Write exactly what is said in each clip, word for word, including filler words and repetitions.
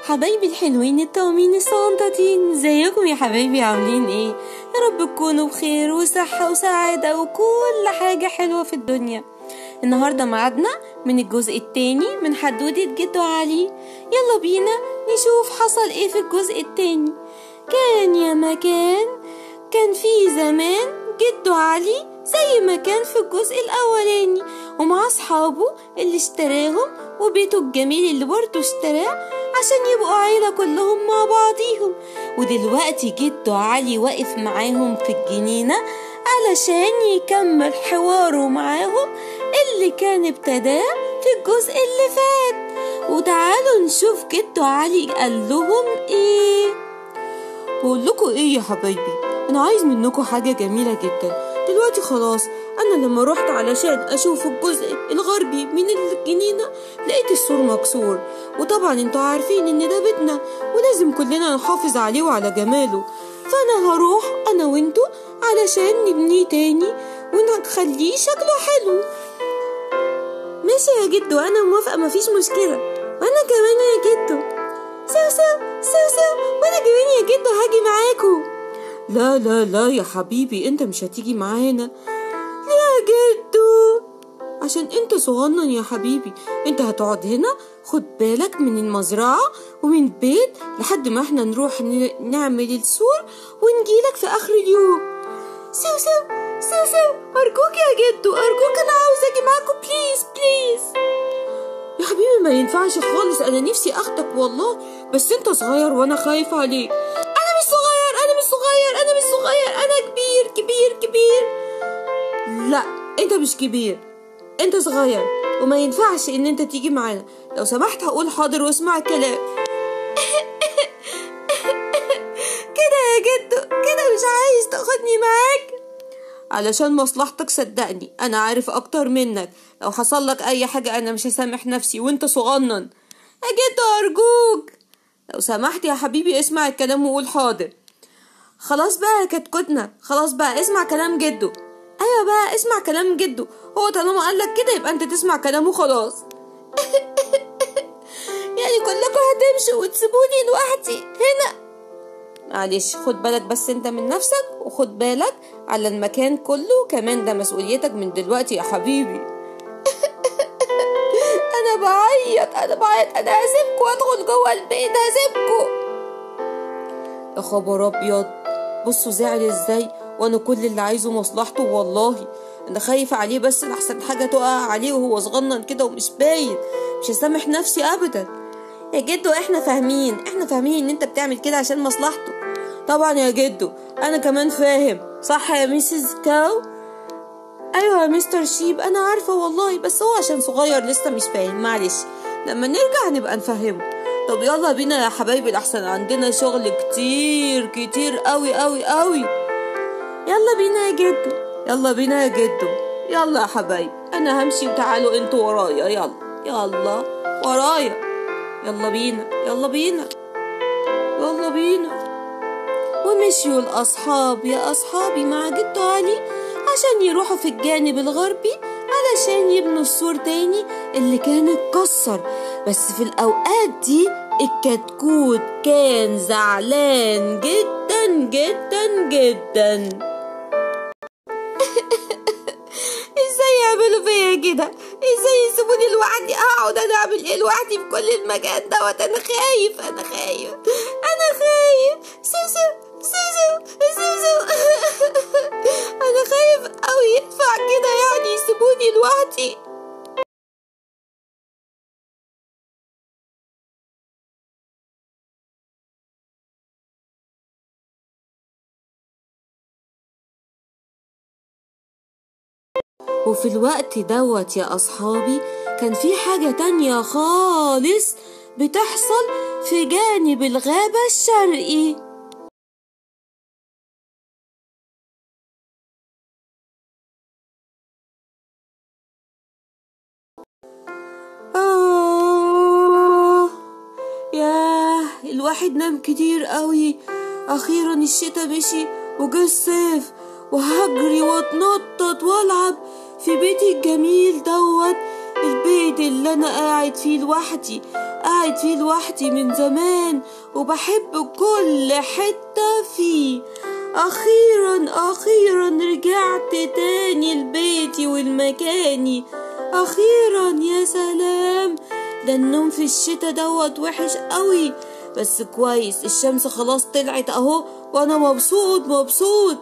حبايبي الحلوين الطعمين الصغنطاطين، ازيكم يا حبايبي؟ عاملين ايه؟ يا رب تكونوا بخير وصحة وسعادة وكل حاجة حلوة في الدنيا. النهاردة معادنا من الجزء التاني من حدودة جدو علي. يلا بينا نشوف حصل ايه في الجزء التاني. كان يا مكان، كان في زمان جدو علي زي ما كان في الجزء الاولاني، ومع اصحابه اللي اشتراهم وبيته الجميل اللي برضه اشتراه عشان يبقوا عيلة كلهم مع بعضيهم. ودلوقتي جدو علي واقف معاهم في الجنينة علشان يكمل حواره معاهم اللي كان ابتداه في الجزء اللي فات. وتعالوا نشوف جدو علي قال لهم ايه. بقول لكم ايه يا حبايبي، انا عايز منكم حاجة جميلة جدا. دلوقتي خلاص انا لما روحت علشان اشوف الجزء الغربي من الجنينة لقيت السور مكسور، وطبعا انتوا عارفين ان ده بيتنا ولازم كلنا نحافظ عليه وعلى جماله، فانا هروح انا وانتوا علشان نبنيه تاني ونخليه شكله حلو. ماشي يا جدو، انا موافقة، مفيش مشكلة. وانا كمان يا جدو. سو سو سو سو وانا كمان يا جدو هاجي معاكو. لا لا لا يا حبيبي، انت مش هتيجي معانا. يا جدو عشان انت صغنن يا حبيبي، انت هتقعد هنا، خد بالك من المزرعة ومن البيت لحد ما احنا نروح نعمل السور ونجيلك في اخر اليوم. سو سو سو سو ارجوك يا جدو، ارجوك، انا عاوز اجي معاكو بليز بليز. يا حبيبي ما ينفعش خالص، انا نفسي اخدك والله، بس انت صغير وانا خايف عليك. انا مش صغير انا مش صغير انا مش صغير انا كبير كبير كبير. لا انت مش كبير، انت صغير وما ينفعش ان انت تيجي معانا. لو سمحت هقول حاضر واسمع الكلام. كده يا جدو، كده مش عايز تاخدني معاك علشان مصلحتك. صدقني انا عارف اكتر منك، لو حصل لك اي حاجة انا مش هسامح نفسي وانت صغنن. يا جدو ارجوك لو سمحت يا حبيبي اسمع الكلام وقول حاضر. خلاص بقى يا كتكوتنا، خلاص بقى اسمع كلام جدو. ايوه بقى اسمع كلام جدو، هو طالما قالك كده يبقى انت تسمع كلامه خلاص. يعني كلكم هتمشوا وتسيبوني لوحدي هنا؟ معلش خد بالك بس انت من نفسك، وخد بالك على المكان كله كمان، ده مسؤوليتك من دلوقتي يا حبيبي. انا بعيط انا بعيط انا هسيبكم وادخل جوه البيت، هسيبكم. يا خبر ابيض، بصوا زعل ازاي، وانا كل اللي عايزه مصلحته والله. انا خايفة عليه بس لحسن حاجة تقع عليه وهو صغنن كده ومش باين، مش هسامح نفسي ابدا. يا جدو احنا فاهمين احنا فاهمين ان انت بتعمل كده عشان مصلحته. طبعا يا جدو انا كمان فاهم، صح يا ميسيس كاو؟ ايوه يا مستر شيب انا عارفة والله، بس هو عشان صغير لسه مش فاهم، معلش لما نرجع نبقى نفهمه. طب يلا بينا يا حبايبي لحسن عندنا شغل كتير كتير قوي قوي قوي. يلا بينا يا جدو، يلا بينا يا جدو، يلا يا حبايبي انا همشي وتعالوا انتوا ورايا، يلا يلا ورايا، يلا بينا يلا بينا يلا بينا. ومشيوا الأصحاب يا أصحابي مع جدو علي عشان يروحوا في الجانب الغربي علشان يبنوا السور تاني اللي كان اتكسر. بس في الأوقات دي الكتكوت كان زعلان جدا جدا جدا. ازاي يعملوا فيا كده؟ ازاي يسيبوني لوحدي؟ اقعد انا اعمل ايه لوحدي في كل المكان دوت؟ انا خايف انا خايف انا خايف. سوسو سوسو سوسو انا خايف قوي، ينفع كده يعني يسيبوني لوحدي؟ وفي الوقت دوت يا أصحابي كان في حاجة تانية خالص بتحصل في جانب الغابة الشرقي. آه ياه، الواحد نام كتير قوي. أخيرا الشتا مشي وجه الصيف، وهجري واتنطط والعب في بيتي الجميل دوت، البيت اللي انا قاعد فيه لوحدي. قاعد فيه لوحدي من زمان وبحب كل حتة فيه. أخيرا أخيرا رجعت تاني لبيتي والمكاني. أخيرا يا سلام، ده النوم في الشتا دوت وحش قوي، بس كويس الشمس خلاص طلعت اهو وانا مبسوط مبسوط.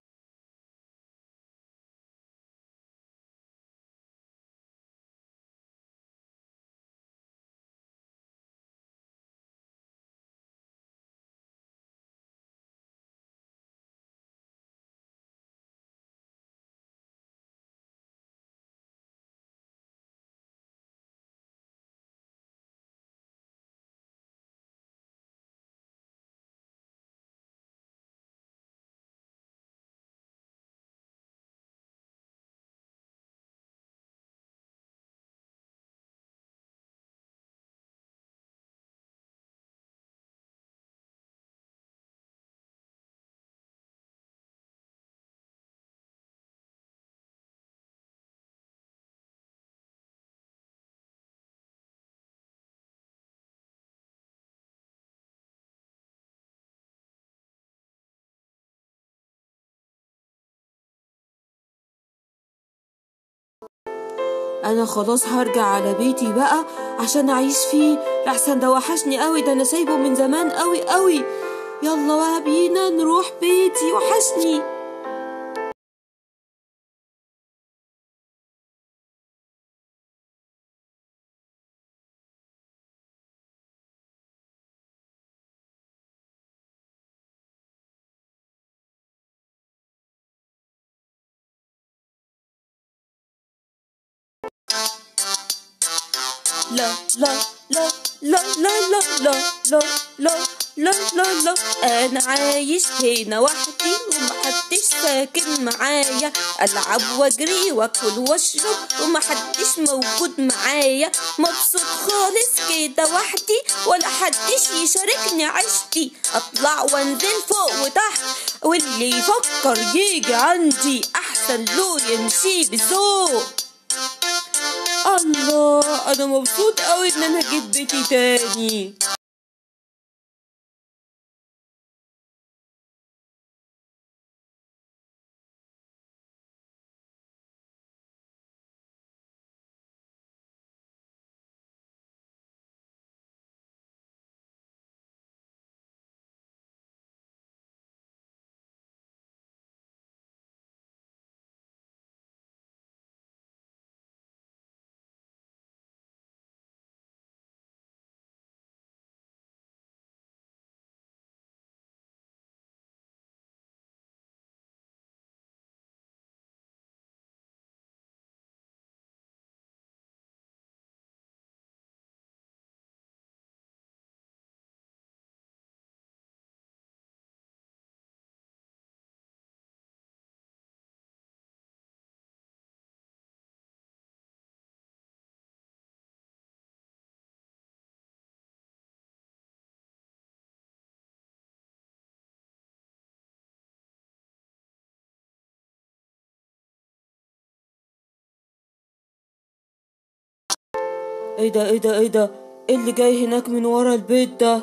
انا خلاص هرجع على بيتي بقى عشان اعيش فيه، لحسن ده وحشني قوي، ده انا سايبه من زمان قوي قوي. يلا بقى بينا نروح بيتي، وحشني. لا لا لا لا لا لا لا لا لا لا لا لا انا عايش هنا وحدي ومحدش ساكن معايا، العب واجري واكل واشرب ومحدش موجود معايا، مبسوط خالص كده وحدي ولا حدش يشاركني عيشتي، اطلع وانزل فوق وتحت واللي يفكر يجي عندي احسن له يمشي بذوق. الله، انا مبسوط قوي ان انا جيت بيتي تاني. ايه ده ايه ده ايه ده ايه اللي جاي هناك من ورا البيت ده؟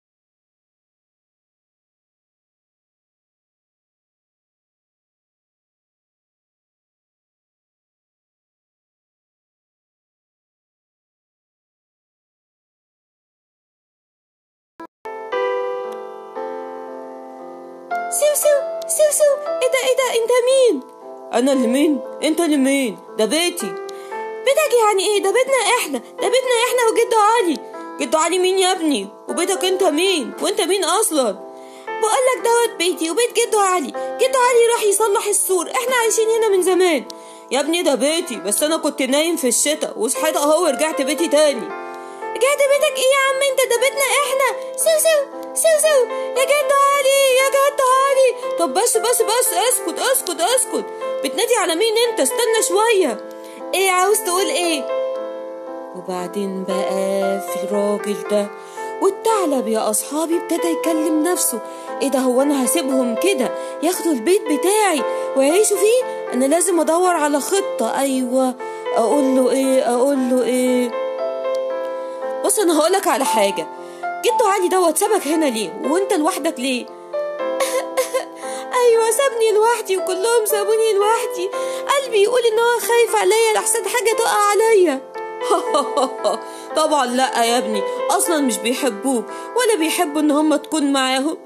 سو سو سو سو ايه ده ايه ده انت مين؟ انا اللي مين؟ انت اللي مين؟ ده بيتي. بيتك يعني ايه؟ ده بيتنا احنا، ده بيتنا احنا وجدو علي. جدو علي مين يا ابني؟ وبيتك انت مين؟ وانت مين اصلا؟ بقولك دوت بيتي وبيت جدو علي. جدو علي راح يصلح السور، احنا عايشين هنا من زمان. يا ابني ده بيتي، بس انا كنت نايم في الشتاء وصحيت اهو ورجعت بيتي تاني. رجعت بيتك ايه يا عم انت؟ ده بيتنا احنا. سو سو سو سو يا جدو علي يا جدو علي. طب بس بس بس اسكت اسكت اسكت، بتنادي على مين انت؟ استنى شوية. ايه عاوز تقول ايه؟ وبعدين بقى في الراجل ده والثعلب يا اصحابي ابتدى يكلم نفسه، ايه ده هو انا هسيبهم كده ياخدوا البيت بتاعي ويعيشوا فيه؟ انا لازم ادور على خطة. ايوه، اقول له ايه اقول له ايه بص بص انا هقولك على حاجه، جدو علي دوت سابك هنا ليه وانت لوحدك ليه؟ ايوه سابني لوحدي وكلهم سابوني لوحدي، قلبي يقول ان هو خايف عليا لحسن حاجه تقع عليا. طبعا لا يا ابني، اصلا مش بيحبوك ولا بيحبوا ان هم تكون معاهم.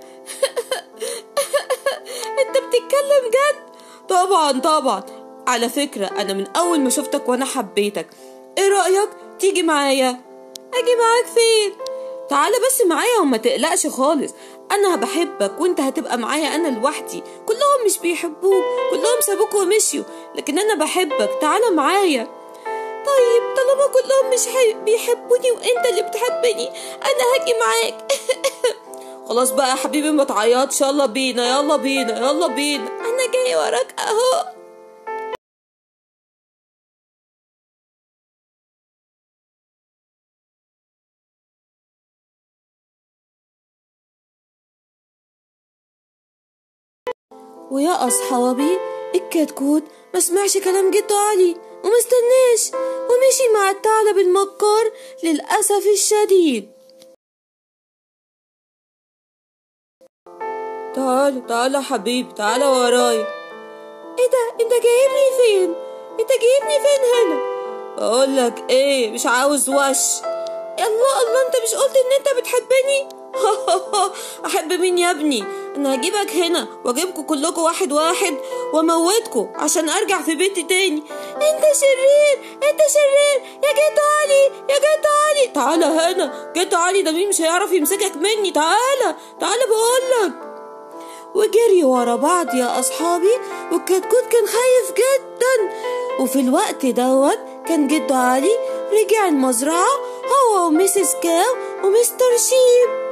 انت بتتكلم جد؟ طبعا طبعا. على فكرة انا من اول ما شفتك وانا حبيتك. ايه رأيك تيجي معايا؟ اجي معاك فين؟ تعالى بس معايا وما تقلقش خالص، انا بحبك وانت هتبقى معايا انا لوحدي، كلهم مش بيحبوك، كلهم سابوك ومشيوا، لكن انا بحبك، تعالى معايا. طيب طالما كلهم مش بيحبوني وانت اللي بتحبني انا هاجي معاك. خلاص بقى يا حبيبي ما تعيطش، يلا بينا يلا بينا يلا بينا، انا جاي وراك اهو. ويا اصحابي الكتكوت ما سمعش كلام جدو علي ومستناش ومشي مع الثعلب المكار للاسف الشديد. تعال تعال يا حبيبي، تعال ورايا. ايه ده؟ انت جايبني فين؟ انت جايبني فين هنا؟ اقولك ايه، مش عاوز وش. الله الله، انت مش قلت ان انت بتحبني؟ احب مين يا ابني؟ انا هجيبك هنا واجيبكوا كلكوا واحد واحد واموتكوا عشان ارجع في بيتي تاني. انت شرير، انت شرير يا جدو علي، يا جدو علي. تعالى هنا، جدو علي ده مين مش هيعرف يمسكك مني، تعالى تعالى بقولك. وجري ورا بعض يا اصحابي، والكتكوت كان خايف جدا. وفي الوقت دوت كان جدو علي رجع المزرعة هو وميسيس كاو ومستر شيب.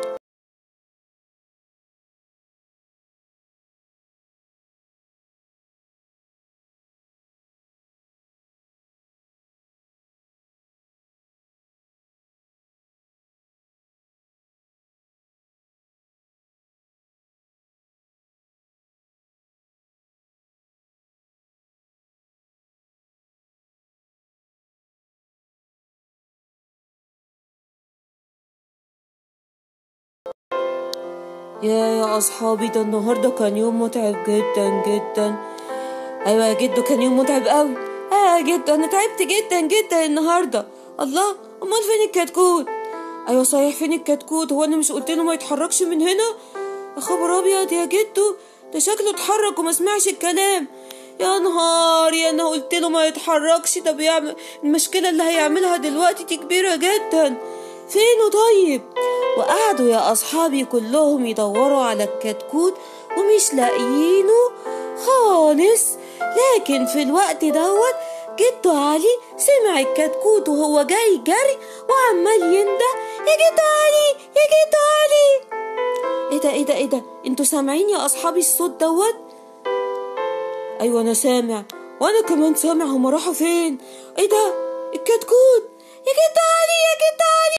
يا يا أصحابي ده النهاردة كان يوم متعب جدا جدا. أيوة يا جدو كان يوم متعب قوي. آه يا جدو أنا تعبت جدا جدا النهاردة. الله، أمال فين الكتكوت؟ أيوة صحيح فين الكتكوت؟ هو أنا مش قلتله ما يتحركش من هنا؟ يا خبر أبيض يا جدو، ده شكله اتحرك وما سمعش الكلام. يا نهار، يا أنا قلتله ما يتحركش. طب يعمل المشكلة اللي هيعملها دلوقتي دي كبيرة جدا. فينه طيب؟ وقعدوا يا أصحابي كلهم يدوروا على الكتكوت ومش لاقيينه خالص. لكن في الوقت دوت جدو علي سمع الكتكوت وهو جاي جري وعمال ينده يا جدو علي يا جدو علي. ايه ده ايه ده ايه ده، انتوا سامعين يا أصحابي الصوت دوت؟ ايوه انا سامع، وانا كمان سامع. هما راحوا فين؟ ايه ده؟ الكتكوت يا جدو علي يا جدو علي.